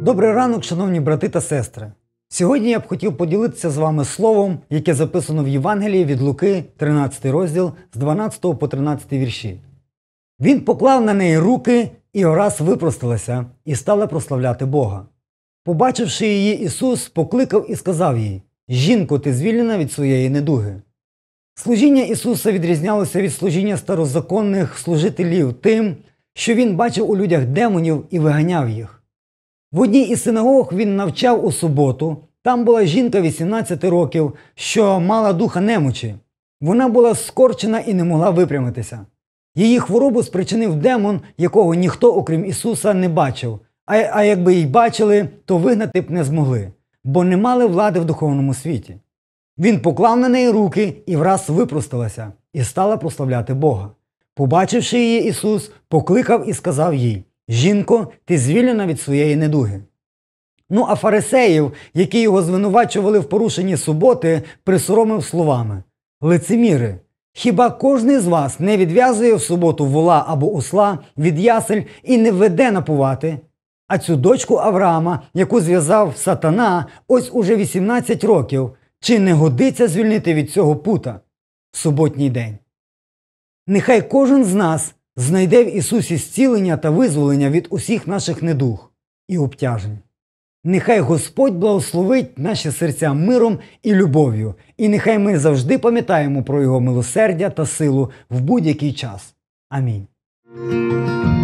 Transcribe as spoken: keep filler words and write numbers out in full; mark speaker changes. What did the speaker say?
Speaker 1: Добрий ранок, шановні брати та сестри! Сьогодні я б хотів поділитися з вами словом, яке записано в Євангелії від Луки, тринадцятий розділ, з дванадцятого по тринадцятий вірші. Він поклав на неї руки, і ораз випросталася, і стала прославляти Бога. Побачивши її, Ісус покликав і сказав їй: «Жінко, ти звільнена від своєї недуги». Служіння Ісуса відрізнялося від служіння старозаконних служителів тим, що Він бачив у людях демонів і виганяв їх. В одній із синагог Він навчав у суботу. Там була жінка вісімнадцяти років, що мала духа немочі. Вона була скорчена і не могла випрямитися. Її хворобу спричинив демон, якого ніхто, окрім Ісуса, не бачив. А, а якби й бачили, то вигнати б не змогли, бо не мали влади в духовному світі. Він поклав на неї руки і враз випросталася, і стала прославляти Бога. Побачивши її, Ісус покликав і сказав їй: «Жінко, ти звільнена від своєї недуги». Ну а фарисеїв, які його звинувачували в порушенні суботи, присоромив словами: «Лицеміри, хіба кожний з вас не відв'язує в суботу вола або осла від ясель і не веде напувати? А цю дочку Авраама, яку зв'язав сатана, ось уже вісімнадцять років, чи не годиться звільнити від цього пута в суботній день?» Нехай кожен з нас знайде в Ісусі зцілення та визволення від усіх наших недуг і обтяжень. Нехай Господь благословить наші серця миром і любов'ю, і нехай ми завжди пам'ятаємо про Його милосердя та силу в будь-який час. Амінь.